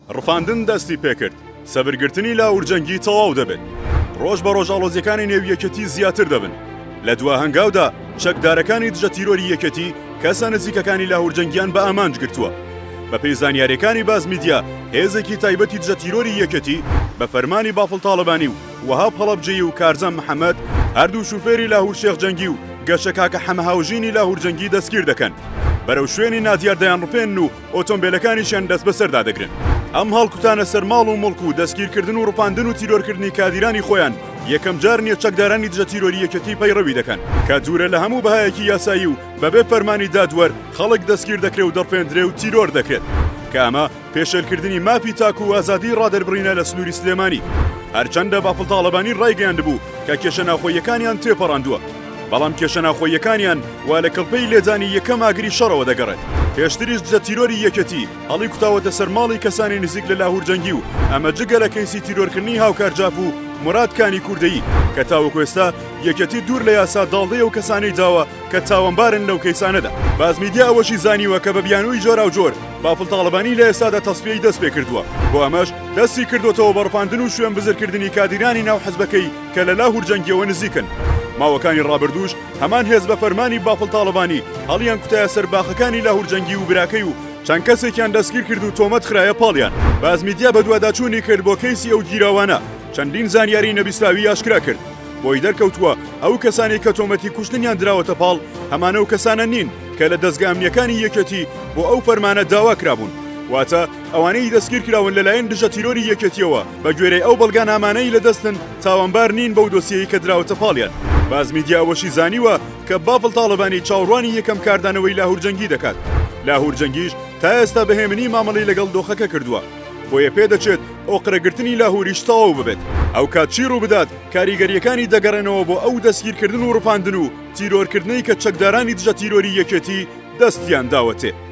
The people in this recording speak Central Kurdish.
ڕفاندن دەستی پێکرد سەبرگرتنی لاوورجەنگی تەواو دەبێت ڕۆژ بە ڕۆژ ئاڵۆزیەکانی نێویەکەتی زیاتر دەبن لە دوا هەنگاودا چەکدارەکانی دژە تیرۆری یەکەتی کەسە نزیکەکانی لاوورجەنگیان بە ئامانج گرتووە بە پێی زانیاریەکانی باز میدیا هێزێکی تایبەتی دژە تیرۆری یەکەتی بە فەرمانی بافڵ تاڵەبانی و وەهاب هەڵەبجەیی و کارزەم محەممەد هەردوو شوفێری لاهور شێخجەنگی و گەشە کاکە حەمەهاوژینی لاهورجەنگی دەستگیر دەکەن بەرەو شوێنی نادیار دەیانڕفێن و ئۆتۆمبیلەکانیشیان دەست بەسەردا دەگرن ئەم هەڵکوتانە سەر ماڵ و مڵک و دەستگیرکردن و ڕوپاندن و تیرۆرکردنی کادیرانی خۆیان یەکەم جار نیە چەکدارانی دژە تیرۆری یەکەتی پەیڕەوی دەکەن کە دوورە لە هەموو بەهایەکی یاسایی و بەبێ فەرمانی دادوەر خەڵک دەستگیر دەکرێت و دەڕفێندرێ و تیرۆر دەکرێت کە ئەمە پێشێلکردنی مافی تاکو و ئازادی ڕادەربڕینە لە سنووری سلێمانی هەرچەندە بافڵ تاڵەبانی ڕایگەیاندبوو کە کێشە ناوخۆیەکانیان تێپەڕاندووە بەڵام کێشە ناوخۆیەکانیان وا لە کڵپەی لێدانی یەکەم ئاگری شەڕەوە دەگەڕێت پێشتریش دژە تیرۆری یەکەتی هەڵی کوتاوەتە سەر ماڵی کەسانی نزیک لە لاهورجەنگی و ئەمە جگە لە کەیسی تیرۆرکردنی هاوکارجاف و مرادکانی کوردەیی کە تاوەکو ئێستا یەکەتی دوور لە یاسا داڵدەیە و کەسانی داوە کە تاوەمبارن لەو کەیسانەدا باز میدیا ئەوەشی زانیوە کە بە بیانووی جۆرا و جۆر بافڵ تاڵەبانی لە ئێستادا تەسپیەی دەست پێ کردووە بۆ ئەمەش دەستی کردوتەوە بە ڕفاندن و شوێن بزرکردنی کادیرانی ناو حەزبەکەی کە لە لاهورجەنگیەوە نزیکن ماوەکانی ڕابردووش هەمان هێز بە فەرمانی بافڵ تاڵەبانی هەڵیان کوتایە سەر باخەکانی لاهورجەنگی و براکەی و چەند کەسێکیان دەستگیر کرد و تۆمەت خرایە پاڵیان باز میدیا بە دوواداچوونی کرد بۆ کەیسی ئەو گیراوانە چەندین زانیاری نەبیستاوی ئاشکرا کرد بۆی دەرکەوتووە ئەو کەسانی کە تۆمەتی کوشتنیان دراوەتە پاڵ هەمانە و کەسانە نین کە لە دەستگا ئەمنیەکانی یەکەتی بۆ ئەو فەرمانە داوا کرابوون واتە ئەوانەی دەستگیر کراون لەلایەن دژە تیرۆری یەکەتیەوە بە گوێرەی ئەو بەڵگان ئامانەی لە دەستن تاوانبار نین بەو دۆسیەی کە دراوەتە پاڵیان باز میدیاوەشی زانیوە کە بافڵ تاڵەبانی چاوەڕوانی یەکەم کاردانەوەی لاهورجەنگی دەکات لاهورجەنگیش تا ئێستا بەهێمنی مامەڵەی لەگەڵ دۆخەکە کردووە بۆیە پێدەچێت ئۆقرەگرتنی لاهوریش تەواو ببێت ئەو کات چی ڕوو بدات کاریگەریەکانی دەگەڕێنەوە بۆ ئەو دەستگیرکردن و ڕوپاندن و تیرۆرکردنەی کە چەکدارانی دژە تیرۆری یەکێتی دەستیان داوەتێ